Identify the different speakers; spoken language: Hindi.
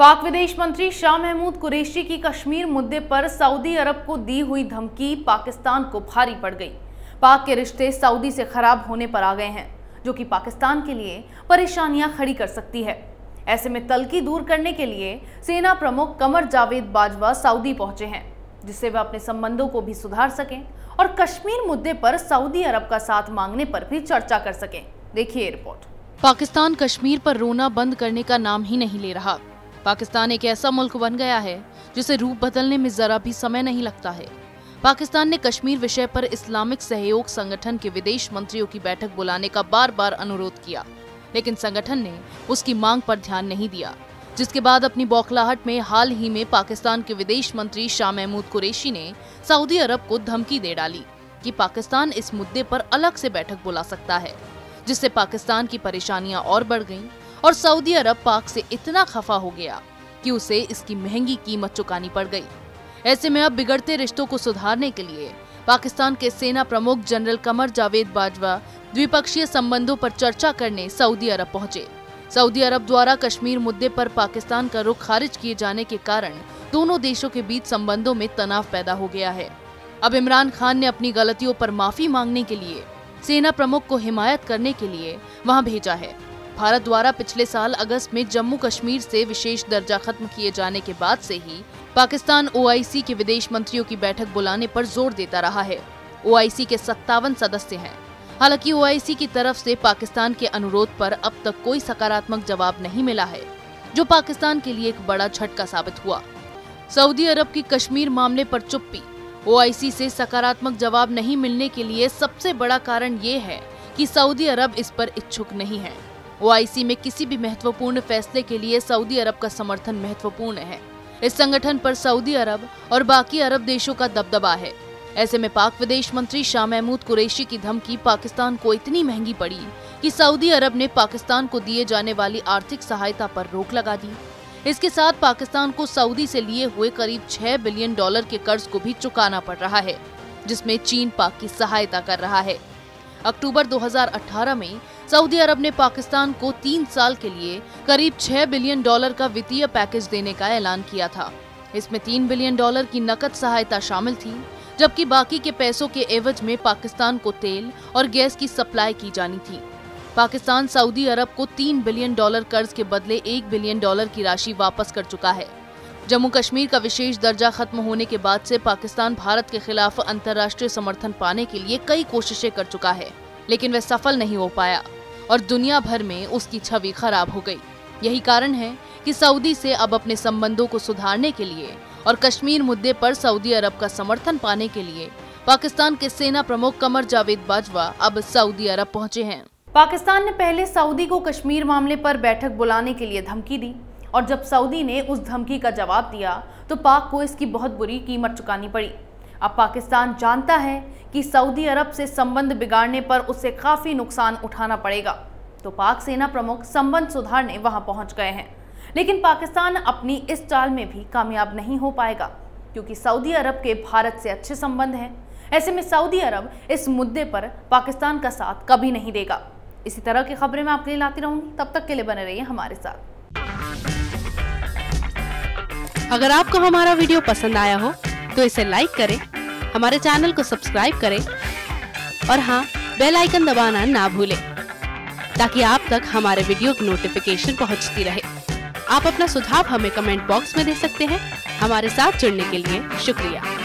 Speaker 1: पाक विदेश मंत्री शाह महमूद कुरैशी की कश्मीर मुद्दे पर सऊदी अरब को दी हुई धमकी पाकिस्तान को भारी पड़ गई। पाक के रिश्ते सऊदी से खराब होने पर आ गए हैं, जो कि पाकिस्तान के लिए परेशानियां खड़ी कर सकती है। ऐसे में तल्खी दूर करने के लिए सेना प्रमुख कमर जावेद बाजवा सऊदी पहुंचे हैं, जिससे वे अपने संबंधों को भी सुधार सकें और कश्मीर मुद्दे पर सऊदी अरब का साथ मांगने पर भी चर्चा कर सकें। देखिए रिपोर्ट।
Speaker 2: पाकिस्तान कश्मीर पर रोना बंद करने का नाम ही नहीं ले रहा। पाकिस्तान एक ऐसा मुल्क बन गया है जिसे रूप बदलने में जरा भी समय नहीं लगता है। पाकिस्तान ने कश्मीर विषय पर इस्लामिक सहयोग संगठन के विदेश मंत्रियों की बैठक बुलाने का बार बार अनुरोध किया, लेकिन संगठन ने उसकी मांग पर ध्यान नहीं दिया, जिसके बाद अपनी बौखलाहट में हाल ही में पाकिस्तान के विदेश मंत्री शाह महमूद कुरैशी ने सऊदी अरब को धमकी दे डाली कि पाकिस्तान इस मुद्दे पर अलग से बैठक बुला सकता है, जिससे पाकिस्तान की परेशानियां और बढ़ गईं और सऊदी अरब पाक से इतना खफा हो गया कि उसे इसकी महंगी कीमत चुकानी पड़ गई। ऐसे में अब बिगड़ते रिश्तों को सुधारने के लिए पाकिस्तान के सेना प्रमुख जनरल कमर जावेद बाजवा द्विपक्षीय संबंधों पर चर्चा करने सऊदी अरब पहुंचे। सऊदी अरब द्वारा कश्मीर मुद्दे पर पाकिस्तान का रुख खारिज किए जाने के कारण दोनों देशों के बीच संबंधों में तनाव पैदा हो गया है। अब इमरान खान ने अपनी गलतियों पर माफी मांगने के लिए सेना प्रमुख को हिमायत करने के लिए वहां भेजा है। भारत द्वारा पिछले साल अगस्त में जम्मू कश्मीर से विशेष दर्जा खत्म किए जाने के बाद से ही पाकिस्तान OIC के विदेश मंत्रियों की बैठक बुलाने पर जोर देता रहा है। OIC के 57 सदस्य हैं। हालांकि OIC की तरफ से पाकिस्तान के अनुरोध पर अब तक कोई सकारात्मक जवाब नहीं मिला है, जो पाकिस्तान के लिए एक बड़ा झटका साबित हुआ। सऊदी अरब की कश्मीर मामले पर चुप्पी। OIC से सकारात्मक जवाब नहीं मिलने के लिए सबसे बड़ा कारण ये है कि सऊदी अरब इस पर इच्छुक नहीं है। OIC में किसी भी महत्वपूर्ण फैसले के लिए सऊदी अरब का समर्थन महत्वपूर्ण है। इस संगठन पर सऊदी अरब और बाकी अरब देशों का दबदबा है। ऐसे में पाक विदेश मंत्री शाह महमूद कुरैशी की धमकी पाकिस्तान को इतनी महंगी पड़ी कि सऊदी अरब ने पाकिस्तान को दिए जाने वाली आर्थिक सहायता पर रोक लगा दी। इसके साथ पाकिस्तान को सऊदी से लिए हुए करीब $6 बिलियन के कर्ज को भी चुकाना पड़ रहा है, जिसमें चीन पाक की सहायता कर रहा है। अक्टूबर 2018 में सऊदी अरब ने पाकिस्तान को 3 साल के लिए करीब $6 बिलियन का वित्तीय पैकेज देने का ऐलान किया था। इसमें $3 बिलियन की नकद सहायता शामिल थी, जबकि बाकी के पैसों के एवज में पाकिस्तान को तेल और गैस की सप्लाई की जानी थी। पाकिस्तान सऊदी अरब को $3 बिलियन कर्ज के बदले $1 बिलियन की राशि वापस कर चुका है। जम्मू कश्मीर का विशेष दर्जा खत्म होने के बाद से पाकिस्तान भारत के खिलाफ अंतर्राष्ट्रीय समर्थन पाने के लिए कई कोशिशें कर चुका है, लेकिन वह सफल नहीं हो पाया और दुनिया भर में उसकी छवि खराब हो गई। यही कारण है कि सऊदी से अब अपने संबंधों को सुधारने के लिए और कश्मीर मुद्दे पर सऊदी अरब का समर्थन पाने के लिए पाकिस्तान के सेना प्रमुख कमर जावेद बाजवा अब सऊदी अरब पहुंचे हैं।
Speaker 1: पाकिस्तान ने पहले सऊदी को कश्मीर मामले पर बैठक बुलाने के लिए धमकी दी और जब सऊदी ने उस धमकी का जवाब दिया तो पाक को इसकी बहुत बुरी कीमत चुकानी पड़ी। अब पाकिस्तान जानता है कि सऊदी अरब से संबंध बिगाड़ने पर उसे काफी नुकसान उठाना पड़ेगा, तो पाक सेना प्रमुख संबंध सुधारने वहां पहुंच गए हैं। लेकिन पाकिस्तान अपनी इस चाल में भी कामयाब नहीं हो पाएगा, क्योंकि सऊदी अरब के भारत से अच्छे संबंध हैं। ऐसे में सऊदी अरब इस मुद्दे पर पाकिस्तान का साथ कभी नहीं देगा। इसी तरह की खबरें मैं आपके लिए लाती रहूंगी, तब तक के लिए बने रहिए हमारे साथ।
Speaker 3: अगर आपको हमारा वीडियो पसंद आया हो तो इसे लाइक करें, हमारे चैनल को सब्सक्राइब करें और हाँ, बेल आइकन दबाना ना भूलें, ताकि आप तक हमारे वीडियो की नोटिफिकेशन पहुंचती रहे। आप अपना सुझाव हमें कमेंट बॉक्स में दे सकते हैं। हमारे साथ जुड़ने के लिए शुक्रिया।